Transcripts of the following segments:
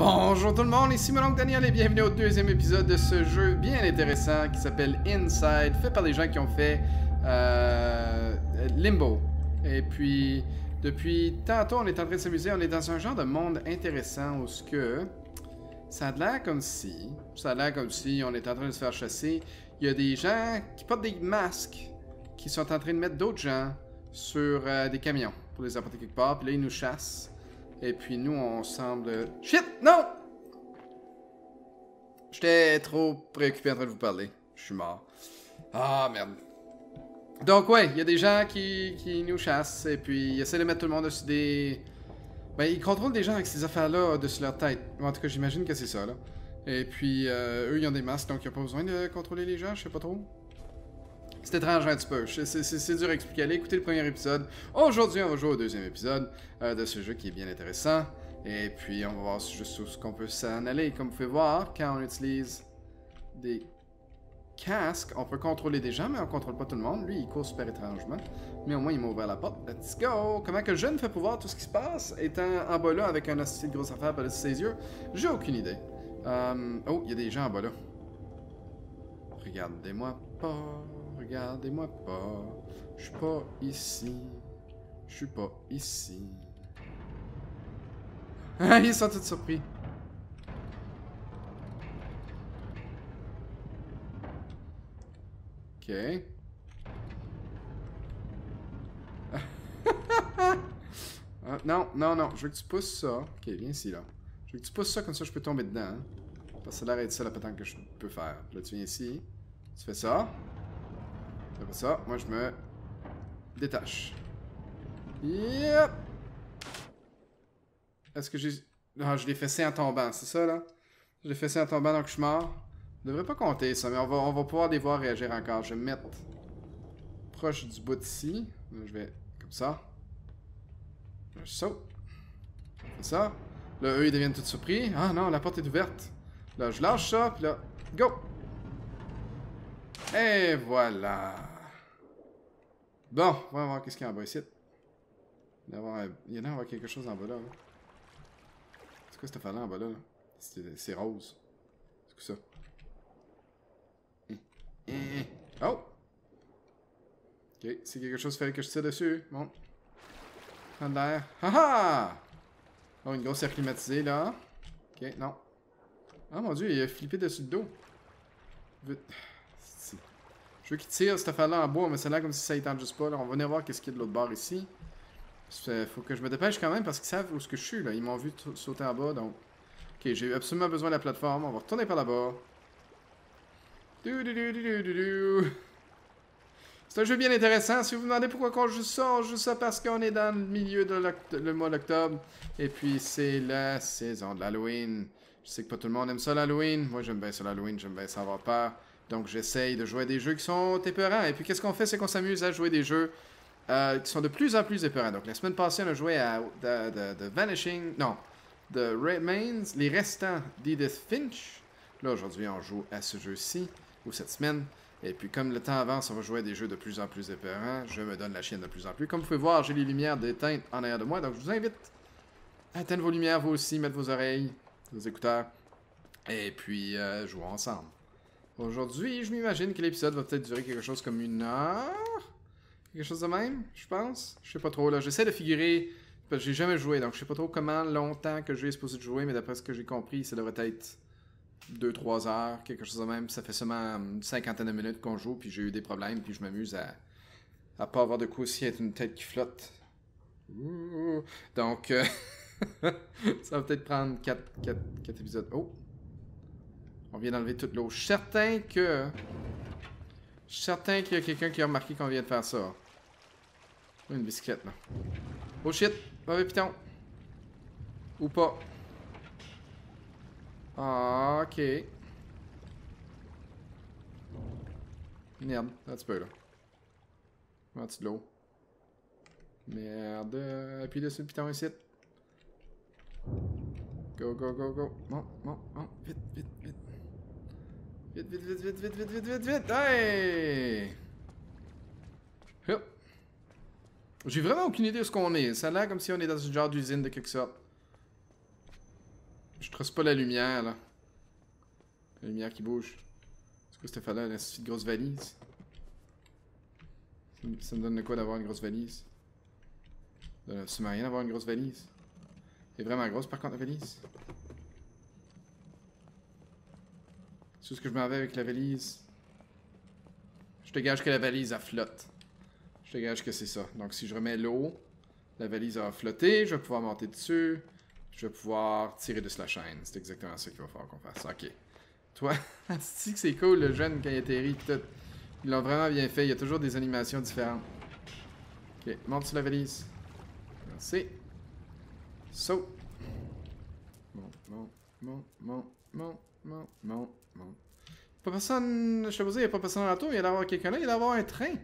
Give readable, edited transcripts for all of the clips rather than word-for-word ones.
Bonjour tout le monde, ici mon oncle Daniel et bienvenue au deuxième épisode de ce jeu bien intéressant qui s'appelle Inside, fait par des gens qui ont fait Limbo. Et puis, depuis tantôt, on est en train de s'amuser, on est dans un genre de monde intéressant où ce que ça a l'air comme si on est en train de se faire chasser. Il y a des gens qui portent des masques qui sont en train de mettre d'autres gens sur des camions pour les apporter quelque part, puis là ils nous chassent. Et puis nous, on semble... Shit! Non! J'étais trop préoccupé en train de vous parler. Je suis mort. Ah, merde. Donc ouais, il y a des gens qui nous chassent, et puis ils essaient de mettre tout le monde dessus des... Ben, ils contrôlent des gens avec ces affaires-là dessus leur tête. En tout cas, j'imagine que c'est ça, là. Et puis, eux, ils ont des masques, donc il n'y a pas besoin de contrôler les gens, je sais pas trop. C'est étrange un petit peu, c'est dur à expliquer. Allez écouter le premier épisode. Aujourd'hui, on va jouer au deuxième épisode de ce jeu qui est bien intéressant. Et puis, on va voir juste où ce qu'on peut s'en aller. Comme vous pouvez voir, quand on utilise des casques, on peut contrôler des gens, mais on contrôle pas tout le monde. Lui, il court super étrangement. Mais au moins, il m'a ouvert la porte. Let's go! Comment que le jeune fait pour voir tout ce qui se passe, étant en bas là avec un hostie de grosse affaire par-dessus ses yeux? J'ai aucune idée. Oh, il y a des gens en bas là. Regardez-moi pas. Regardez-moi pas. Je suis pas ici. Je suis pas ici. Ils sont tous surpris. Ok. Non, non, non. Je veux que tu pousses ça. Ok, viens ici, là. Je veux que tu pousses ça, comme ça je peux tomber dedans. Hein? Parce que ça a l'air d'être ça la pétanque que je peux faire. Là, tu viens ici. Tu fais ça. Après ça, moi je me détache. Yep! Est-ce que j'ai... Ah, je l'ai fessé en tombant, c'est ça là? Je l'ai fessé en tombant donc je suis mort. Ça devrait pas compter ça, mais on va pouvoir les voir réagir encore. Je vais me mettre proche du bout d'ici. Là, je vais comme ça. Là, je saute. C'est ça. Là, eux, ils deviennent tous surpris. Ah non, la porte est ouverte. Là, je lâche ça, puis là, go! Et voilà. Bon, on va voir qu'est-ce qu'il y a en bas ici. Il y en a avoir quelque chose en bas là. C'est quoi cette affaire-là en bas là? C'est rose. C'est quoi ça? Oh! Ok, c'est quelque chose qu'il fallait que je tire dessus. Bon. Prends de l'air. Haha! Oh, une grosse air climatisée là. Ok, non. Oh mon dieu, il a flippé dessus le dos. Je veux qu'il tire cette affaire-là en bois, mais ça a l'air comme si ça y tente juste pas. Là. On va venir voir qu'est-ce qu'il y a de l'autre bord ici. Faut que je me dépêche quand même parce qu'ils savent où est-ce que je suis. Là. Ils m'ont vu sauter en bas, donc... Ok, j'ai absolument besoin de la plateforme. On va retourner par là-bas. C'est un jeu bien intéressant. Si vous vous demandez pourquoi on joue ça parce qu'on est dans le milieu de le mois d'octobre. Et puis, c'est la saison de l'Halloween. Je sais que pas tout le monde aime ça l'Halloween. Moi, j'aime bien ça l'Halloween. J'aime bien ça avoir peur. Donc, j'essaye de jouer à des jeux qui sont épeurants. Et puis, qu'est-ce qu'on fait? C'est qu'on s'amuse à jouer des jeux qui sont de plus en plus épeurants. Donc, la semaine passée, on a joué à The Vanishing... Non. The Remains, les restants d'Edith Finch. Là, aujourd'hui, on joue à ce jeu-ci, ou cette semaine. Et puis, comme le temps avance, on va jouer à des jeux de plus en plus épeurants. Je me donne la chienne de plus en plus. Comme vous pouvez voir, j'ai les lumières d'éteinte en arrière de moi. Donc, je vous invite à éteindre vos lumières, vous aussi, mettre vos oreilles, vos écouteurs. Et puis, jouer ensemble. Aujourd'hui, je m'imagine que l'épisode va peut-être durer quelque chose comme 1 heure. Quelque chose de même, je pense. Je sais pas trop, là. J'essaie de figurer... Parce que j'ai jamais joué, donc je sais pas trop comment longtemps que je vais supposé de jouer, mais d'après ce que j'ai compris, ça devrait être 2-3 heures, quelque chose de même. Ça fait seulement une cinquantaine de minutes qu'on joue, puis j'ai eu des problèmes, puis je m'amuse à pas avoir de coup aussi, être une tête qui flotte. Ouh. Donc, ça va peut-être prendre 4 épisodes. Oh! On vient d'enlever toute l'eau. Je suis certain qu'il y a quelqu'un qui a remarqué qu'on vient de faire ça. Une bicyclette, là. Oh shit! Mauvais piton. Ou pas. Ah, ok. Merde, un petit peu là. Un petit de l'eau. Merde. Appuie dessus le piton ici. Go, go, go, go. Bon, bon, bon. Vite, vite, vite. Vite, vite, vite, vite, vite, vite, vite, vite, vite. Hey! Hop. J'ai vraiment aucune idée de ce qu'on est. Ça a l'air comme si on est dans une genre d'usine de quelque sorte. Je trosse pas la lumière, là. La lumière qui bouge. C'est quoi cette affaire-là? Une grosse valise? Ça me donne de quoi d'avoir une grosse valise? Ça donne absolument rien d'avoir une grosse valise. Elle est vraiment grosse, par contre, la valise. C'est ce que je m'en vais avec la valise. Je te gage que la valise, elle flotte. Je te gage que c'est ça. Donc, si je remets l'eau, la valise va flotter. Je vais pouvoir monter dessus. Je vais pouvoir tirer de la chaîne. C'est exactement ça qu'il va falloir qu'on fasse. Ok. Toi, c'est que c'est cool, le jeune, quand il atterrit. Tout. Ils l'ont vraiment bien fait. Il y a toujours des animations différentes. Ok, monte sur la valise. Merci. Saut. Monte. Pas personne. Je te posais, il n'y a pas personne dans la tour. Il y a d'avoir quelqu'un là. Il y a d'avoir un train.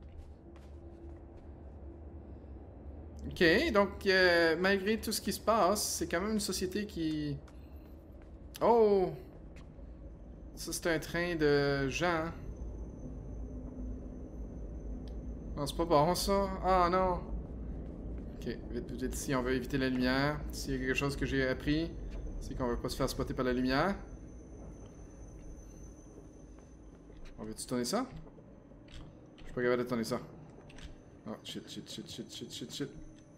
Ok, donc malgré tout ce qui se passe, c'est quand même une société qui... Oh! Ça, c'est un train de gens. Non, c'est pas bon, ça. Ah, non. Ok, vite ici, on va éviter la lumière. S'il y a quelque chose que j'ai appris, c'est qu'on va pas se faire spotter par la lumière. On veut-tu tourner ça? Je suis pas capable de tourner ça. Oh, shit.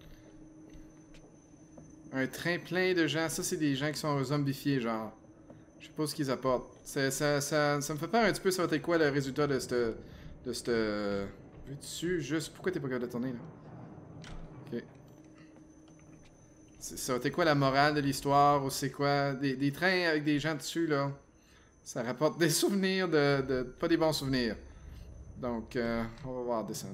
Un train plein de gens. Ça, c'est des gens qui sont zombifiés, genre. Je sais pas ce qu'ils apportent. Ça me fait peur un petit peu, ça va être quoi le résultat de cette... Veux-tu juste... Pourquoi t'es pas capable de tourner, là? Ok. Ça va être quoi la morale de l'histoire, ou c'est quoi? Des trains avec des gens dessus, là. Ça rapporte des souvenirs pas des bons souvenirs. Donc, on va voir. Descends.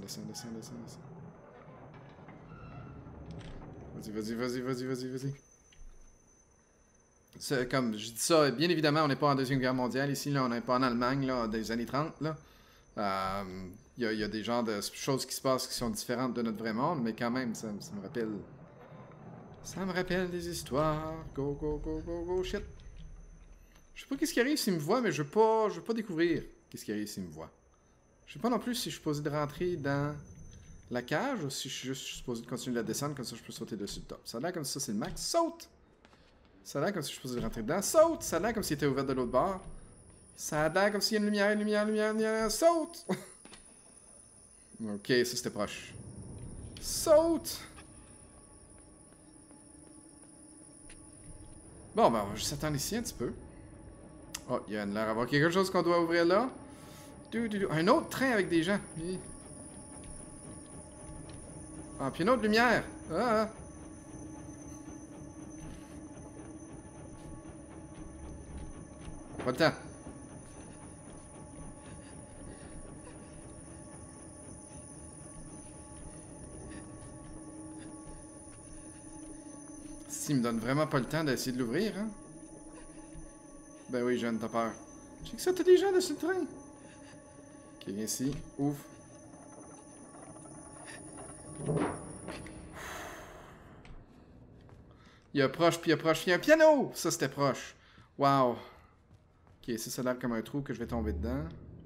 Vas-y. Comme je dis ça, bien évidemment, on n'est pas en Deuxième Guerre mondiale ici, là, on n'est pas en Allemagne, là, des années 30, là. Il y a des genres de choses qui se passent qui sont différentes de notre vrai monde, mais quand même, ça me rappelle... Ça me rappelle des histoires. Go, shit. Je sais pas qu'est-ce qui arrive s'il me voit, mais je veux pas découvrir qu'est-ce qui arrive s'il me voit. Je sais pas non plus si je suis supposé de rentrer dans la cage ou si je suis juste supposé de continuer la descendre, comme ça je peux sauter dessus le top. Ça a l'air comme si ça c'est le max. Saute! Ça a l'air comme si je suis supposé de rentrer dedans. Saute! Ça a l'air comme s'il était ouvert de l'autre bord. Ça a l'air comme s'il y a une lumière. Saute! Ok, ça c'était proche. Saute! Bon, ben on va juste attendre ici un petit peu. Oh, il y a l'air d'avoir quelque chose qu'on doit ouvrir là. Un autre train avec des gens. Ah, puis une autre lumière. Ah. Pas le temps. S'il me donne vraiment pas le temps d'essayer de l'ouvrir, hein? Ben oui, jeune, t'as peur. Je sais que ça, t'as des gens dessus le train. Ok, viens ici. Ouvre. Il y a proche, puis il y a proche. Il y a un piano! Ça, c'était proche. Wow. Ok, ça a l'air comme un trou que je vais tomber dedans.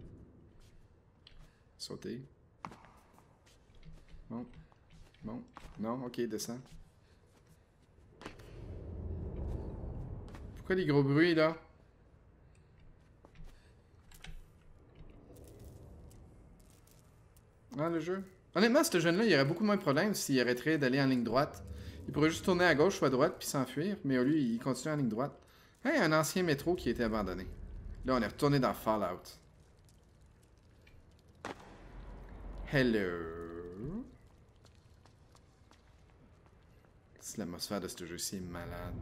Sauter. Bon. Non, ok, descends. Pourquoi les gros bruits, là? Ah, le jeu. Honnêtement, ce jeune-là, il y aurait beaucoup moins de problèmes s'il arrêterait d'aller en ligne droite. Il pourrait juste tourner à gauche ou à droite puis s'enfuir, mais lui, il continue en ligne droite. Hey, un ancien métro qui a été abandonné. Là, on est retourné dans Fallout. Hello. L'atmosphère de ce jeu-ci est malade.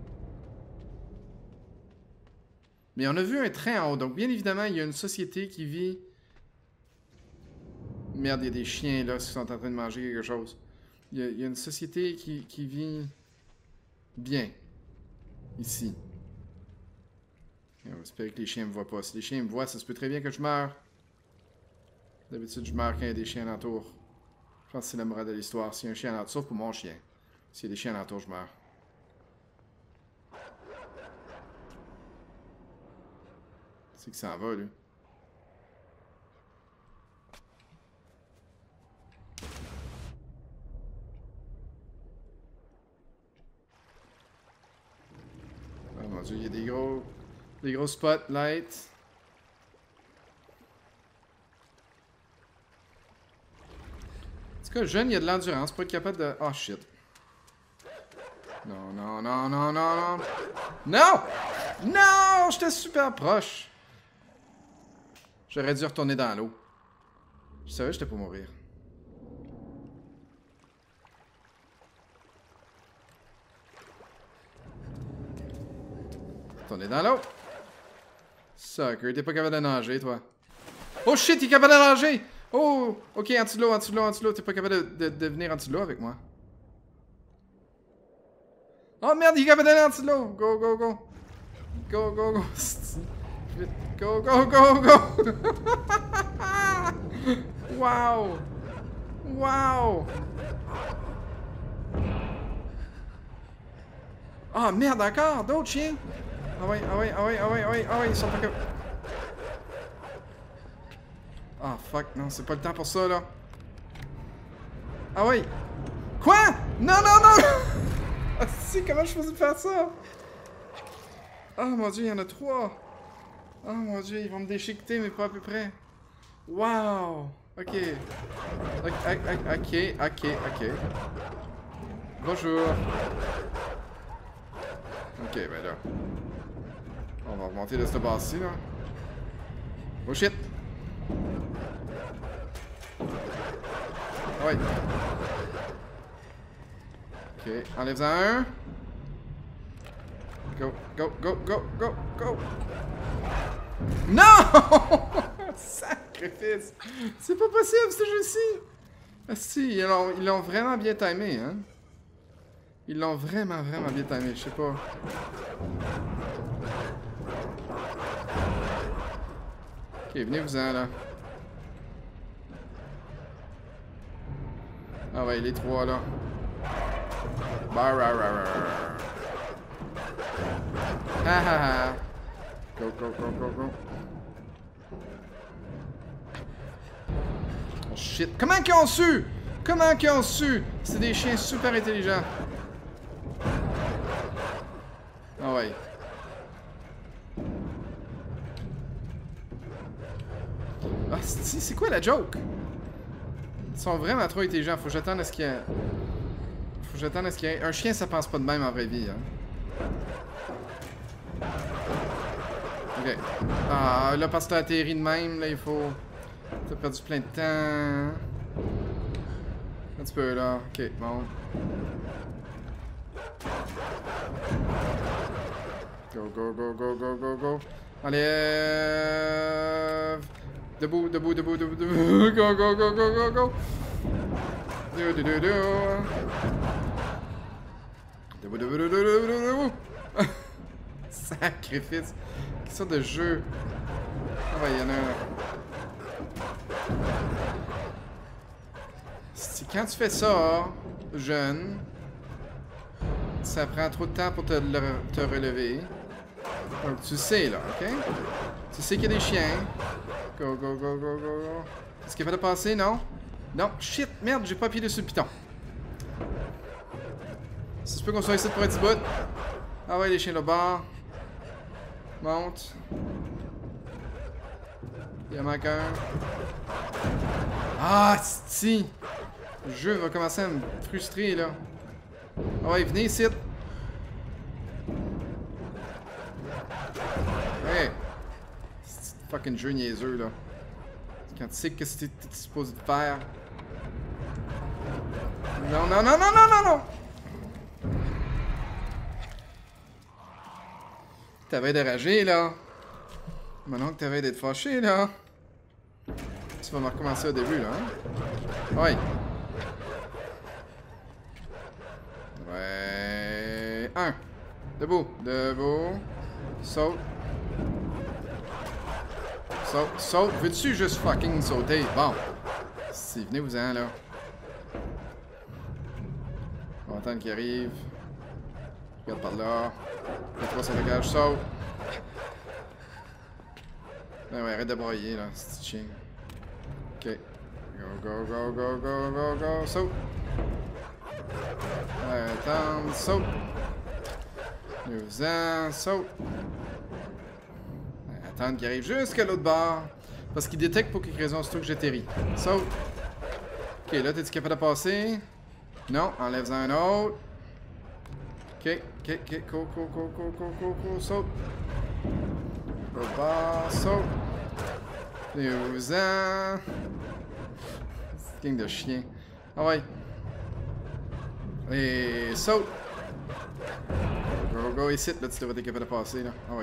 Mais on a vu un train en haut, donc bien évidemment, il y a une société qui vit... Merde, il y a des chiens là qui sont en train de manger quelque chose. Il y a une société qui vit bien ici. Et on va espérer que les chiens me voient pas. Si les chiens me voient, ça se peut très bien que je meure. D'habitude, je meurs quand il y a des chiens alentour. Je pense que c'est la morale de l'histoire. S'il y a un chien alentour, sauf pour mon chien. S'il y a des chiens alentour, je meurs. C'est que ça en va, lui. dieu, il y a des gros spotlights. En tout cas, le jeune, il a de l'endurance pour être capable de... Oh, shit. Non, non, non, non, non, non. Non! Non! J'étais super proche. J'aurais dû retourner dans l'eau. Je savais que j'étais pour mourir. Retourner dans l'eau. Sucker, t'es pas capable de nager, toi. Oh shit, t'es capable de nager! Oh! Ok, en dessous de l'eau, en dessous de l'eau, en dessous de l'eau. T'es pas capable de venir en dessous de l'eau avec moi. Oh merde, il est capable d'aller en dessous de l'eau! Go, go, go! Go, go, go! Vite! Go, go, go, go! Wow! Wow! Ah merde, encore! D'autres chiens! Ah ouais, ah ouais, ah ouais, ah ouais, ah ouais, ah ouais, ils sont pas capables. Ah fuck, non, c'est pas le temps pour ça là. Ah ouais! Quoi? Non, non, non! Ah si, comment je faisais faire ça? Oh mon dieu, il y en a 3! Oh mon dieu, ils vont me déchiqueter, mais pas à peu près. Wow! Ok. Ok. Bonjour. Ok, ben là. On va remonter de cette base-ci, là. Oh shit! Ouais. Ok, enlève-en un. Go, go, go, go, go, go! Non! Sacrifice! C'est pas possible, ce jeu-ci! Ah si, ils l'ont vraiment bien timé, hein? Ils l'ont vraiment bien timé, je sais pas. Ok, venez-vous-en, là. Ah ouais, les 3, là. Ha ha ha. Go, go, go, go, go. Oh shit. Comment qu'ils ont su? Comment qu'ils ont su? C'est des chiens super intelligents. Ah ouais. Ah, c'est quoi la joke? Ils sont vraiment trop intelligents. Faut que j'attende à ce qu'il y ait... Faut que j'attende à ce qu'il y ait... Un chien, ça pense pas de même en vraie vie, hein. Ok. Ah, là, parce que t'as atterri de même, là, il faut... T'as perdu plein de temps. Un petit peu, là. Ok, bon. Go, go, go, go, go, go, go. Enlève. Debout, debout, debout, debout, debout. Go, go, go, go, go, go. Do, do, do, do. Debout, debout, debout, debout, debout. Sacrifice. Quelle sorte de jeu? Ah ouais, il y en a un. Quand tu fais ça, jeune, ça prend trop de temps pour te relever. Donc tu sais là, ok? Tu sais qu'il y a des chiens. Go, go, go, go, go, go. Est-ce qu'il va te passer, non? Non, shit, merde, j'ai pas appuyé dessus le piton. Ça se peut qu'on soit ici pour un petit bout. Ah ouais, les chiens là-bas. Monte. Il en manque un. Ah, si! Le jeu va commencer à me frustrer, là. Ah ouais, venez ici. Hey! C'est fucking jeu niaiseux, là. Quand tu sais qu'est-ce que t'es supposé de faire. Non, non, non, non, non, non, non! T'avais de rager, là. Maintenant que t'avais d'être fâché, là. Tu vas me recommencer au début, là, hein? Ouais. Ouais. Un. Debout. Debout. Saute. Saute. Saute. Veux-tu juste fucking sauter? Bon. Si, venez-vous-en, là. On va attendre qu'il arrive. Regarde par là. Les 3 sur le gage. Saute. Ben ouais, arrête de broyer, là, c'est chien. Ok. Go, go, go, go, go, go, go, saute. Ouais, attends, saute. Venez-vous-en, saute. Attendre qu'il arrive jusqu'à l'autre bord. Parce qu'il détecte pour quelque raison, surtout que j'atterris. Saute. Ok, là, t'es-tu capable de passer? Non, enlève-en un autre. Ok, cours, saute. L'autre bord, saute. Venez-vous-en. C'est gang de chien. Ah ouais. Et saute. Go, ici, là, tu devrais être capable de passer, là. Ah ouais.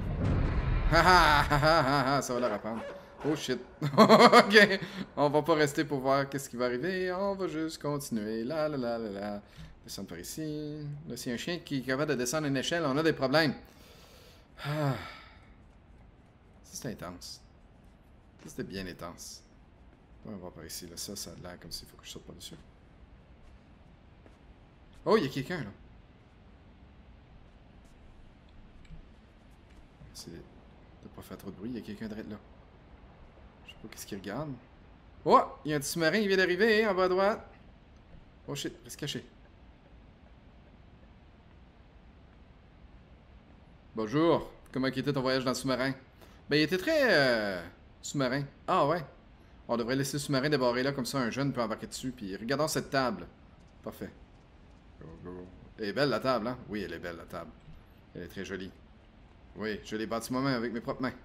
Ha, ça va leur apprendre. Oh shit. Ok. On va pas rester pour voir qu'est-ce qui va arriver. On va juste continuer. La. Descendre par ici. Là, s'il y a un chien qui est capable de descendre une échelle, on a des problèmes. Ah. Ça, c'était intense. Ça, c'était bien intense. On va voir par ici. Là, ça a l'air comme s'il faut que je saute par-dessus. Oh, il y a quelqu'un, là. C'est de pas faire trop de bruit. Il y a quelqu'un direct là. Je sais pas qu'est-ce qu'il regarde. Oh! Il y a un petit sous-marin, il vient d'arriver, hein, en bas à droite. Oh shit, reste caché. Bonjour. Comment était ton voyage dans le sous-marin? Ben, il était très... sous-marin. Ah ouais. On devrait laisser le sous-marin débarrer là, comme ça un jeune peut embarquer dessus. Puis regardons cette table. Parfait. Go. Elle est belle la table, hein? Oui, elle est belle la table. Elle est très jolie. Oui, je l'ai bâti moi-même avec mes propres mains.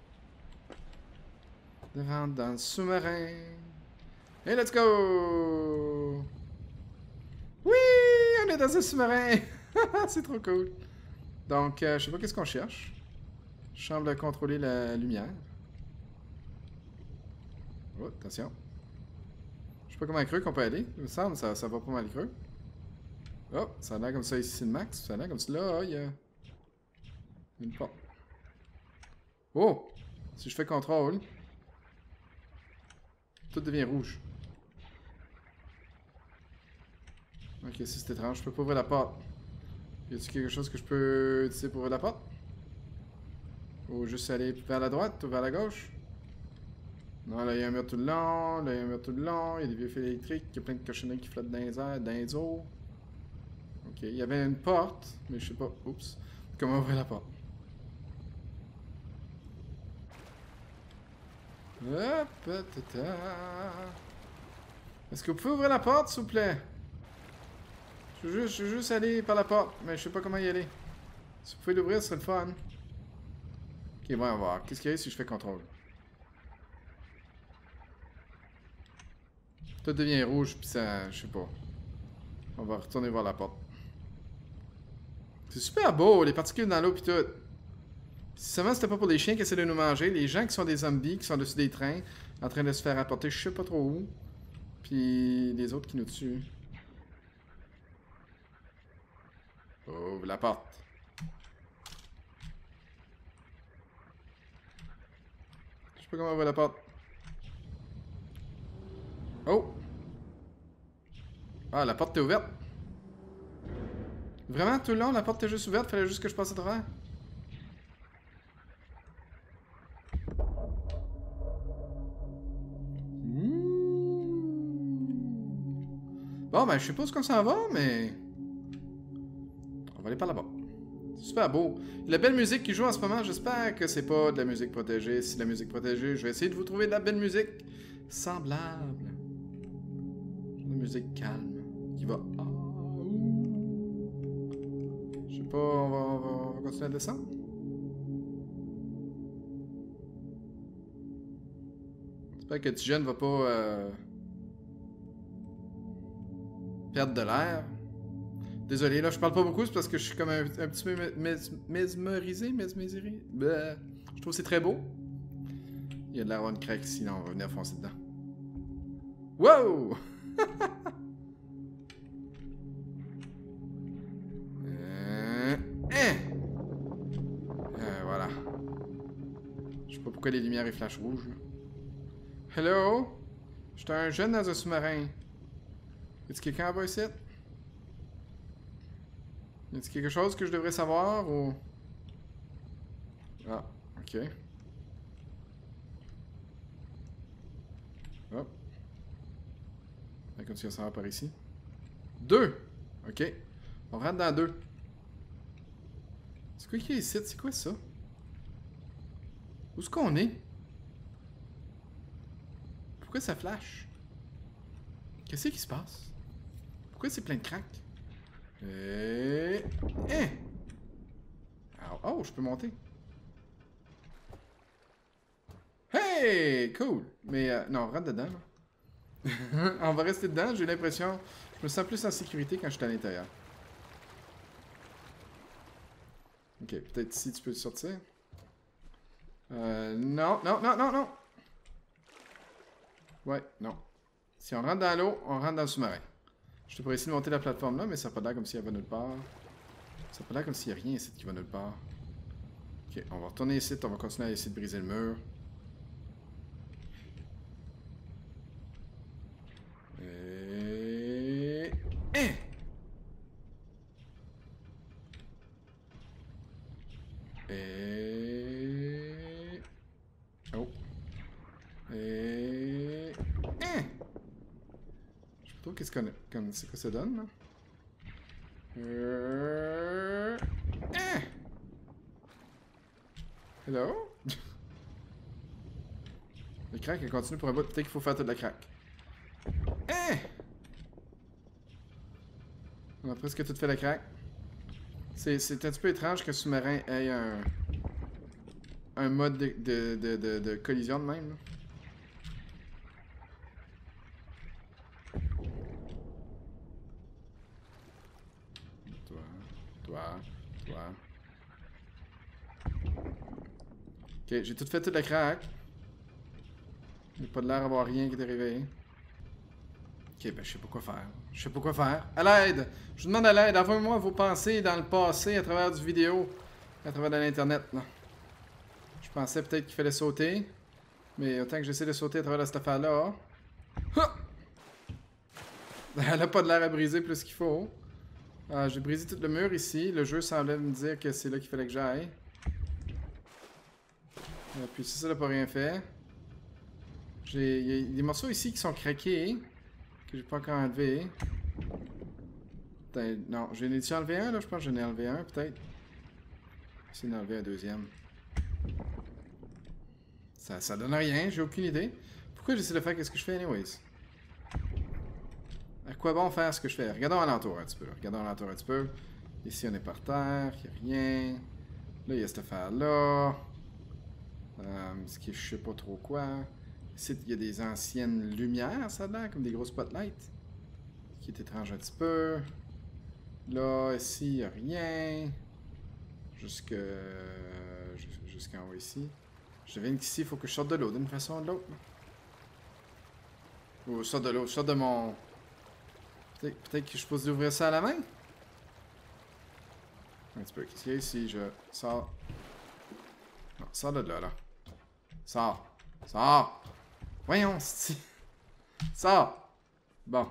Devant dans le sous-marin. Et let's go! Oui! On est dans un sous-marin! C'est trop cool. Donc, je sais pas qu'est-ce qu'on cherche. Je semble contrôler la lumière. Oh, attention. Je sais pas comment creux qu'on peut aller. Il me semble ça va pas mal creux. Oh, ça a l'air comme ça ici, c'est le max. Ça a l'air comme ça. Là, il y a une porte. Oh! Si je fais contrôle, tout devient rouge. Ok, c'est étrange. Je peux pas ouvrir la porte. Y a-t-il quelque chose que je peux utiliser pour ouvrir la porte? Ou juste aller vers la droite ou vers la gauche? Non, là, il y a un mur tout le long. Là, il y a un mur tout le long. Il y a des vieux fils électriques. Il y a plein de cochonneries qui flottent dans les airs, dans les eaux. Ok, il y avait une porte, mais je sais pas. Oups. Comment ouvrir la porte? Hop, tata. Est-ce que vous pouvez ouvrir la porte, s'il vous plaît? Je veux juste aller par la porte, mais je sais pas comment y aller. Si vous pouvez l'ouvrir, ce serait le fun. Ok, bon, on va voir. Qu'est-ce qu'il y a si je fais contrôle? Tout devient rouge, puis ça... je sais pas. On va retourner voir la porte. C'est super beau, les particules dans l'eau, puis tout. Si seulement c'était pas pour les chiens qui essaient de nous manger, les gens qui sont des zombies, qui sont dessus des trains, en train de se faire apporter je sais pas trop où. Puis les autres qui nous tuent. Ouvre la porte. Je sais pas comment ouvrir la porte. Oh! Ah, la porte est ouverte. Vraiment, tout le long, la porte est juste ouverte, fallait juste que je passe à travers. Bon, ben, je sais pas où ça va, mais... on va aller par là-bas. C'est super beau. La belle musique qui joue en ce moment, j'espère que c'est pas de la musique protégée. Si c'est de la musique protégée, je vais essayer de vous trouver de la belle musique semblable. Une musique calme qui va... je sais pas, on va continuer à descendre. J'espère que Tijen va pas perdre de l'air. Désolé, là, je parle pas beaucoup, c'est parce que je suis comme un petit peu mesmerisé. Je trouve que c'est très beau. Il y a de l'air de crack ici, là, on va venir foncer dedans. Wow! Voilà. Je sais pas pourquoi les lumières et flashent rouges. Hello? J'étais un jeune dans un sous-marin. Est-ce quelqu'un en bas ici? Y a-t-il quelque chose que je devrais savoir ou... ah, ok. Hop. On va continuer à s'en va par ici. 2! Ok. On rentre dans 2. C'est quoi qui est ici? C'est quoi ça? Où est-ce qu'on est? Pourquoi ça flash? Qu'est-ce qui se passe? Pourquoi c'est plein de cracks? Hein? Oh, je peux monter. Hey! Cool! Mais non, on rentre dedans, là. On va rester dedans, j'ai l'impression... Je me sens plus en sécurité quand je suis à l'intérieur. Ok, peut-être ici tu peux sortir. Non, non, non, non, non! Ouais, non. Si on rentre dans l'eau, on rentre dans le sous-marin. Je te pourrais essayer de monter la plateforme là, mais ça n'a pas l'air comme s'il y avait nulle part. Ça n'a pas l'air comme s'il n'y a rien ici qui va nulle part. Ok, on va retourner ici, on va continuer à essayer de briser le mur. Et... Hein? Et... Oh. Et... Hein? Je sais pas trop qu'est-ce qu'on a... C'est quoi ça donne, là? Hein? Hello? Le crack, elle continue pour un bout. Peut-être qu'il faut faire toute la crack. Hein? On a presque tout fait la crack. C'est un petit peu étrange que sous-marin ait un mode de collision de même. Là. Toi. Ok, j'ai tout fait toute la crack. Il n'y a pas de l'air d'avoir rien qui est arrivé. Ok, ben je sais pas quoi faire. Je sais pas quoi faire. À l'aide! Je vous demande à l'aide. Envoyez-moi vos pensées dans le passé à travers du vidéo. À travers de l'internet. Je pensais peut-être qu'il fallait sauter. Mais autant que j'essaie de sauter à travers cette affaire-là. Elle a pas de l'air à briser plus qu'il faut. J'ai brisé tout le mur ici. Le jeu semblait me dire que c'est là qu'il fallait que j'aille. Puis ça n'a pas rien fait. Il y a des morceaux ici qui sont craqués. Que j'ai pas encore enlevé. Non, j'en ai-tu enlevé un là? Je pense que j'en ai enlevé un peut-être. J'essaie d'en enlever un deuxième. Ça donne rien, j'ai aucune idée. Pourquoi j'essaie de faire qu'est-ce que je fais anyways? À quoi bon faire ce que je fais? Regardons alentour un petit peu. Ici on est par terre, il n'y a rien. Là il y a cette affaire-là. Ce qui est je sais pas trop quoi. Ici il y a des anciennes lumières, ça a l'air, comme des gros spotlights. Ce qui est étrange un petit peu. Là, ici, il n'y a rien. Jusqu'en haut ici. Je devine qu'ici, il faut que je sorte de l'eau d'une façon ou de l'autre. Ou sorte de l'eau, je sorte de mon... Peut-être que je peux ouvrir ça à la main? Un petit peu. Qu'est-ce qu'il y a ici? Je sors. Non, sors de là, là. Sors. Voyons, c'est... Sors. Bon.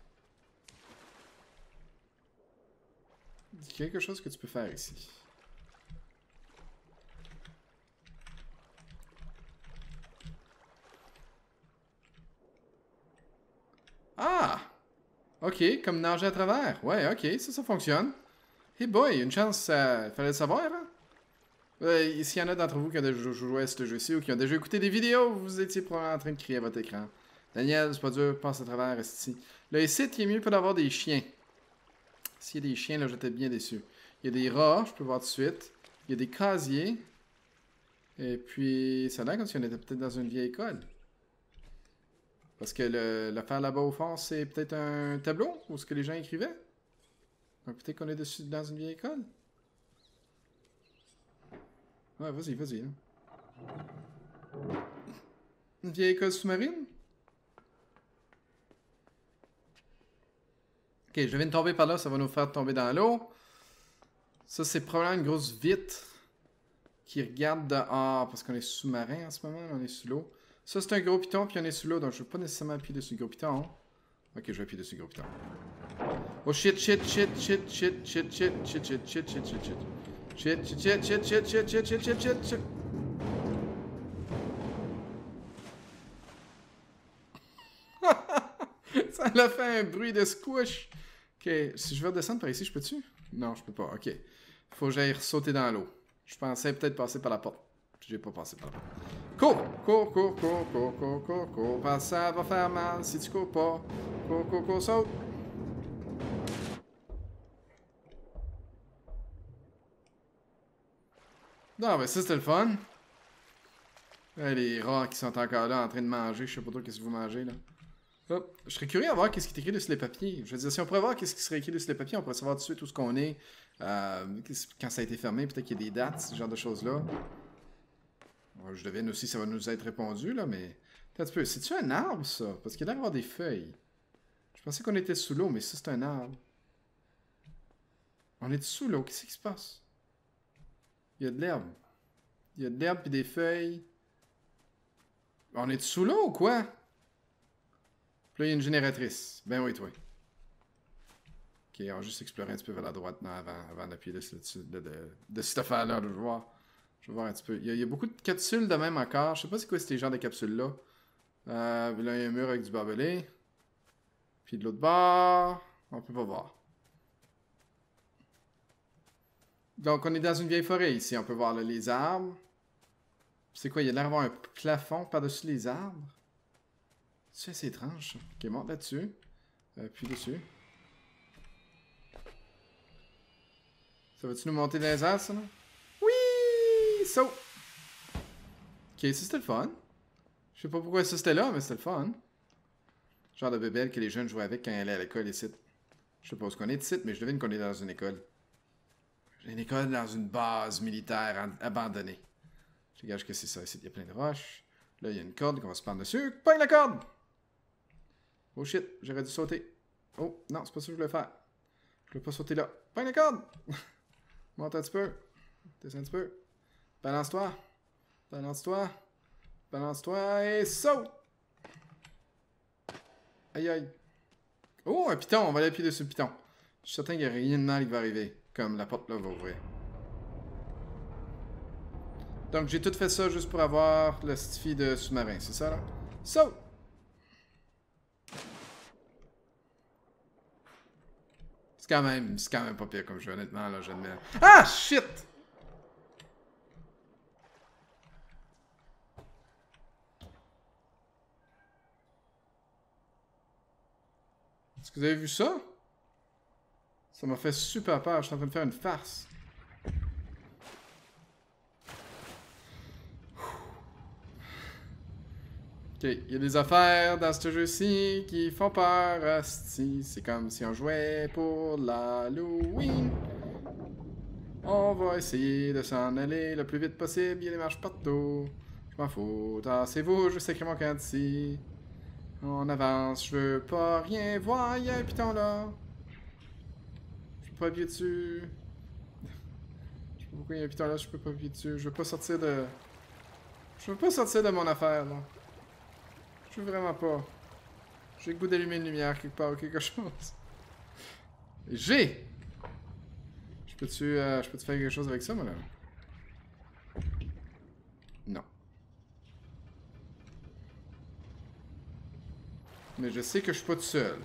Il y a quelque chose que tu peux faire ici. Ah! Ok, comme nager à travers. Ouais, ok, ça fonctionne. Hey boy, une chance, fallait le savoir, hein? S'il y en a d'entre vous qui ont déjà joué à ce jeu-ci ou qui ont déjà écouté des vidéos, vous étiez probablement en train de crier à votre écran. Daniel, c'est pas dur, passe à travers, reste ici. Là, ici, il est mieux pas d'avoir des chiens. S'il y a des chiens, là, j'étais bien déçu. Il y a des rats, je peux voir tout de suite. Il y a des casiers. Et puis, ça a l'air comme si on était peut-être dans une vieille école. Parce que l'affaire là-bas au fond, c'est peut-être un tableau où ce que les gens écrivaient. Donc, peut-être qu'on est dessus dans une vieille école. Ouais, vas-y. Hein. Une vieille école sous-marine? Ok, je viens de tomber par là, ça va nous faire tomber dans l'eau. Ça, c'est probablement une grosse vitre qui regarde dehors, parce qu'on est sous-marin en ce moment, on est sous l'eau. Ça, c'est un gros piton, puis on est sous l'eau, donc je ne veux pas nécessairement appuyer dessus le gros piton. Ok, je vais appuyer dessus le gros piton. Oh shit. Ça a fait un bruit de squish. Ok, si je veux redescendre par ici, je peux-tu? Non, je peux pas, ok. Faut que j'aille sauter dans l'eau. Je pensais peut-être passer par la porte. J'ai pas passé par la porte. Cours! Cours, cours, cours, cours, cours, cours, cours. Parce que ça va faire mal si tu cours pas. Cours, cours, cours, saute! Non, mais ça c'était le fun. Les rats qui sont encore là en train de manger. Je sais pas trop qu'est-ce que vous mangez là. Hop. Je serais curieux à voir qu'est-ce qui est écrit dessus les papiers. Je veux dire, si on pourrait voir qu'est-ce qui serait écrit dessus les papiers, on pourrait savoir tout de suite où ce qu'on est. Quand ça a été fermé, peut-être qu'il y a des dates, ce genre de choses-là. Je devine aussi ça va nous être répondu, là, mais... Attends un petit peu. C'est-tu un arbre, ça? Parce qu'il y a l'air d'avoir des feuilles. Je pensais qu'on était sous l'eau, mais ça, c'est un arbre. On est sous l'eau. Qu'est-ce qui se passe? Il y a de l'herbe. Il y a de l'herbe puis des feuilles. On est sous l'eau ou quoi? Puis là, il y a une génératrice. Ben oui, toi. Ok, on va juste explorer un petit peu vers la droite avant d'appuyer de cette affaire-là. Je vais voir. Je vais voir un petit peu. Il y a beaucoup de capsules de même encore. Je sais pas c'est quoi ces genres de capsules-là. Là, il y a un mur avec du barbelé. Puis de l'autre bord, on peut pas voir. Donc, on est dans une vieille forêt ici. On peut voir là, les arbres. C'est quoi? Il y a l'air d'avoir un plafond par-dessus les arbres. C'est assez étrange, ça. Ok, monte là-dessus. Puis dessus. Ça va-tu nous monter dans les airs, ça, là? Oui! So! Ok, ça c'était le fun. Je sais pas pourquoi ça c'était là, mais c'était le fun. Genre de bébelle que les jeunes jouaient avec quand ils allaient à l'école ici. Je sais pas où qu'on est ici, mais je devine qu'on est dans une école. Une école dans une base militaire abandonnée. Je gage que c'est ça. Ici, il y a plein de roches. Là, il y a une corde qu'on va se prendre dessus. Pogne la corde! Oh shit, j'aurais dû sauter. Oh, non, c'est pas ça que je voulais faire. Je voulais pas sauter là. Pogne la corde! Monte un petit peu. Descends un petit peu. Balance-toi. Balance-toi. Balance-toi et saute! Aïe aïe. Oh, un piton. On va aller appuyer dessus le piton. Je suis certain qu'il n'y a rien de mal qui va arriver. Comme la porte là va ouvrir. Donc j'ai tout fait ça juste pour avoir le stifi de sous-marin. C'est ça là? Saute! C'est quand même pas pire comme jeu, honnêtement, là, j'admets. Ah, shit! Est-ce que vous avez vu ça? Ça m'a fait super peur, je suis en train de faire une farce. Ok, il y a des affaires dans ce jeu-ci qui font peur, asti. C'est comme si on jouait pour l'Halloween. On va essayer de s'en aller le plus vite possible, il y a des marches partout. Je m'en fous, tassez-vous, je sais mon camp d'ici. On avance, je veux pas rien voir, il y a un piton là. Je peux pas appuyer dessus. Je sais pas pourquoi il y a un piton là, je peux pas appuyer dessus. Je veux pas sortir de... Je veux pas sortir de mon affaire là. Je veux vraiment pas. J'ai le goût d'allumer une lumière quelque part ou quelque chose. J'ai! Je peux-tu faire quelque chose avec ça, moi, là? Non. Mais je sais que je suis pas tout seul.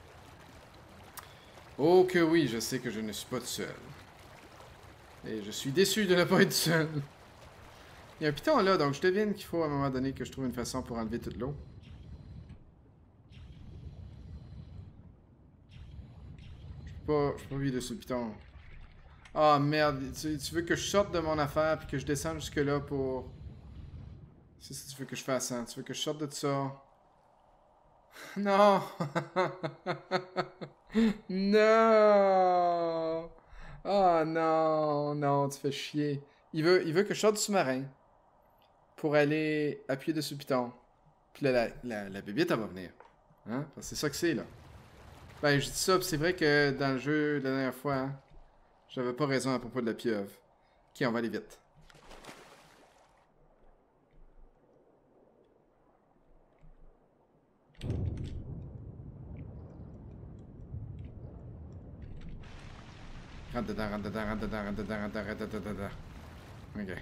Oh que oui, je sais que je ne suis pas tout seul. Et je suis déçu de ne pas être seul. Il y a un piton là, donc je devine qu'il faut à un moment donné que je trouve une façon pour enlever toute l'eau. Je peux pas vivre dessus le piton. Ah merde, tu veux que je sorte de mon affaire puis que je descende jusque là pour... C'est ça que tu veux que je fasse, hein? Tu veux que je sorte de ça? Non! Non! Oh non! Non, tu fais chier. Il veut que je sorte du sous-marin pour aller appuyer dessus le piton. Puis là, la bébite, elle va venir. Hein? Parce que c'est ça que c'est, là. Ben, je dis ça, pis c'est vrai que dans le jeu, la dernière fois, hein, j'avais pas raison à propos de la pieuvre. Ok, on va aller vite. Rentre dedans, rentre dedans, rentre dedans, rentre dedans, rentre dedans, rentre dedans, rentre dedans. Ok.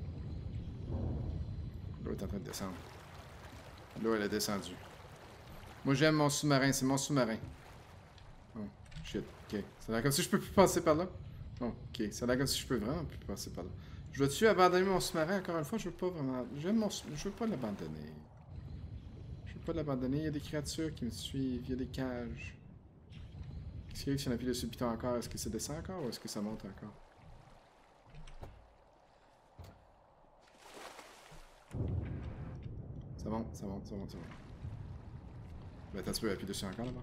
L'eau est en train de descendre. L'eau, elle est descendue. Moi, j'aime mon sous-marin, c'est mon sous-marin. Oh, shit, ok. Ça a l'air comme si je peux plus passer par là. Ok, ça a l'air comme si je peux vraiment plus passer par là. Je dois-tu abandonner mon sous-marin encore une fois? Je veux pas vraiment... Je veux pas l'abandonner. Je veux pas l'abandonner. Il y a des créatures qui me suivent. Il y a des cages. Qu'est-ce qui arrive si on appuie dessus le piton encore? Est-ce que ça descend encore ou est-ce que ça monte encore? Ça monte, ça monte, ça monte, ça monte. Ben, attends, tu peux appuyer dessus encore là-bas.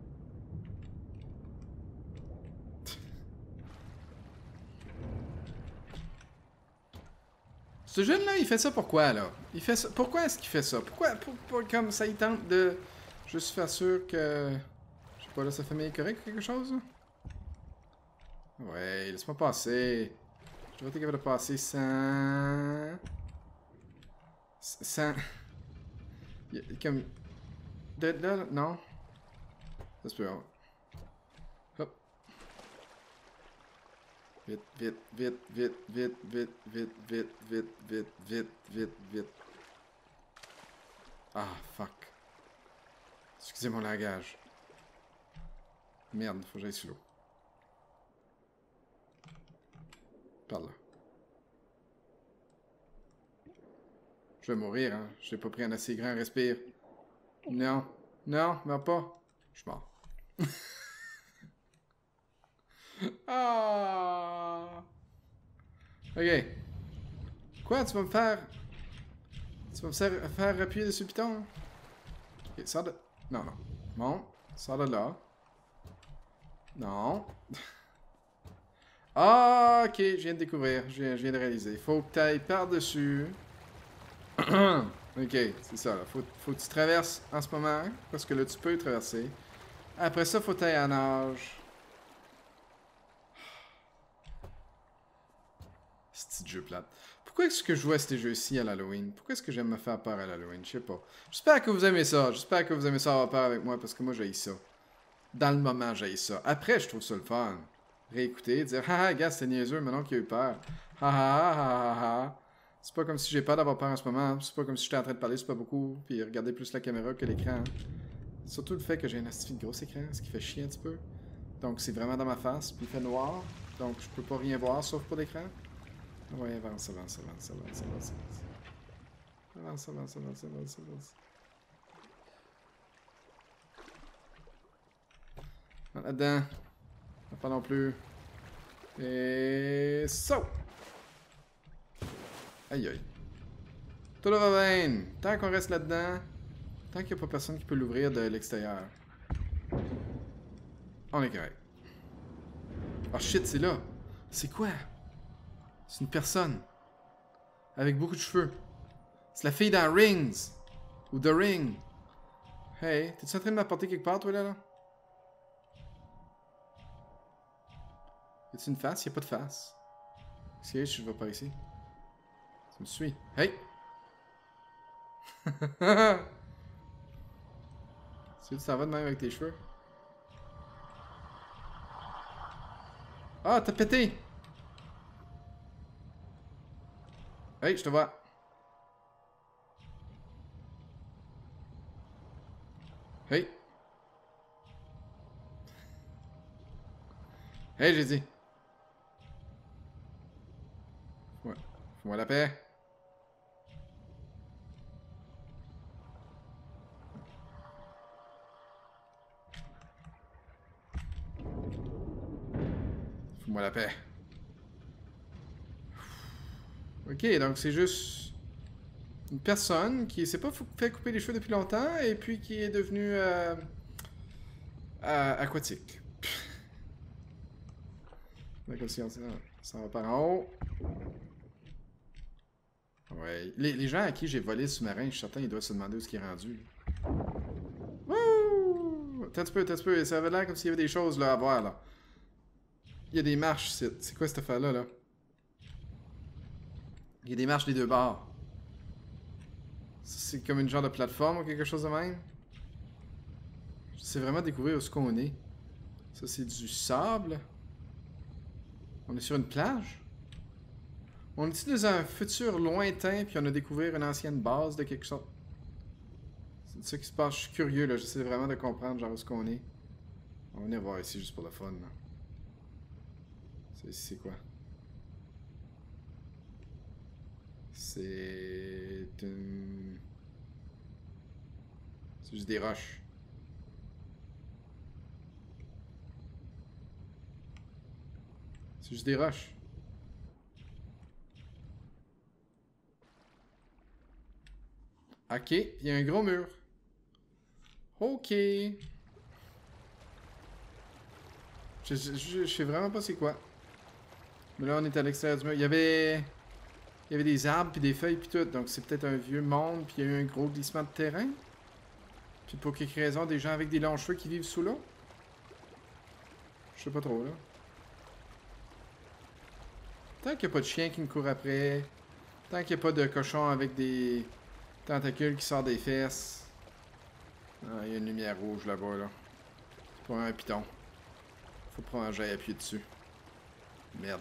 Ce jeune-là, il fait ça pourquoi, là? Il fait ça... Pourquoi est-ce qu'il fait ça? Pourquoi... comme ça, il tente de... Juste faire sûr que... Je sais pas, là, sa famille est correcte ou quelque chose, là? Ouais, laisse-moi passer. Je devrais être capable de passer sans... Sans... Comme... De là, non? Ça se peut, hein. Hop. Vite, vite, vite, vite, vite, vite, vite, vite, vite, vite, vite, vite, vite. Ah, fuck. Excusez mon langage. Merde, faut que j'aille sous l'eau. Par là. Je vais mourir, hein. J'ai pas pris un assez grand respire. Non. Non, meurs pas. Je suis mort. Ah. Ok. Quoi, tu vas me faire... Tu vas me faire appuyer dessus le piton? Ok, sors de... Non, non. Bon, sors de là. Non. Ah, ok, je viens de découvrir. Je viens de réaliser. Faut que tu ailles par-dessus. Ok, c'est ça. Là. Faut que tu traverses en ce moment. Parce que là, tu peux traverser. Après ça, faut que tu ailles en nage. C'est petit jeu plate. Pourquoi est-ce que je joue à ces jeux-ci à l'Halloween? Pourquoi est-ce que j'aime me faire peur à l'Halloween? Je sais pas. J'espère que vous aimez ça. J'espère que vous aimez ça avoir peur avec moi. Parce que moi, j'haïs ça. Dans le moment, j'haïs ça. Après, je trouve ça le fun. Réécouter, dire haha, gars, c'était niaiseux, maintenant qu'il a eu peur. Haha, haha. C'est pas comme si j'ai peur d'avoir peur en ce moment. C'est pas comme si j'étais en train de parler super beaucoup, puis regarder plus la caméra que l'écran. Surtout le fait que j'ai un astuce de gros écran, ce qui fait chier un petit peu. Donc c'est vraiment dans ma face, puis il fait noir. Donc je peux pas rien voir sauf pour l'écran. Ouais, avance, avance, avance, avance, avance, avance. Avance, avance, avance, avance, avance. Là-dedans. Pas non plus. Et... So! Aïe aïe. Tout va bien. Tant qu'on reste là-dedans, tant qu'il n'y a pas personne qui peut l'ouvrir de l'extérieur, on est correct. Oh shit, c'est là. C'est quoi? C'est une personne. Avec beaucoup de cheveux. C'est la fille dans Rings. Ou The Ring. Hey, t'es-tu en train de m'apporter quelque part, toi, là? Y a-tu une face? Y a pas de face. Qu'est-ce qu'il y a si je vais par ici? Ça me suit. Hey! Tu t'en vas de même avec tes cheveux? Ah, t'as pété! Hey, je te vois. Hey! Hey, j'ai dit. Ouais. Fais-moi la paix. Fais-moi la paix. Ok, donc c'est juste une personne qui s'est pas fait couper les cheveux depuis longtemps et puis qui est devenue aquatique. D'accord, si ça va par en haut. Ouais. Les gens à qui j'ai volé le sous-marin, je suis certain ils doivent se demander où est-ce qu'il est rendu. Wouh! T'as un petit peu. Ça avait l'air comme s'il y avait des choses là à voir là. Il y a des marches, c'est quoi cette affaire-là là? Il y a des marches des deux bords. C'est comme une genre de plateforme ou quelque chose de même? C'est vraiment découvrir où est-ce qu'on est. Ça, c'est du sable. On est sur une plage? On est dans un futur lointain, puis on a découvert une ancienne base de quelque chose. C'est ça qui se passe. Je suis curieux, là. J'essaie vraiment de comprendre, genre, où est-ce qu'on est. On va venir voir ici juste pour le fun, là. C'est quoi? C'est une... C'est juste des roches. C'est juste des roches. Ok, il y a un gros mur. Ok. Je sais vraiment pas c'est quoi. Mais là, on est à l'extérieur du mur. Il y avait des arbres, puis des feuilles, puis tout. Donc, c'est peut-être un vieux monde, puis il y a eu un gros glissement de terrain. Puis pour quelque raison, des gens avec des longs cheveux qui vivent sous l'eau. Je sais pas trop, là. Tant qu'il n'y a pas de chien qui me court après. Tant qu'il n'y a pas de cochon avec des tentacules qui sortent des fesses. Ah, il y a une lumière rouge là-bas, là. C'est pas un piton. Faut prendre un jet et appuyer dessus. Merde.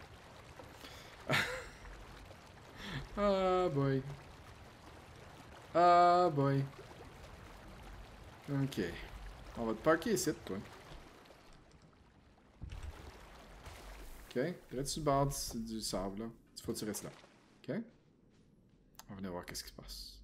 Ah boy. Ah boy. Ok. On va te parker ici, toi. Ok. Là, tu bord du sable, là. Il faut que tu restes là. Ok. On va venir voir qu'est-ce qui se passe.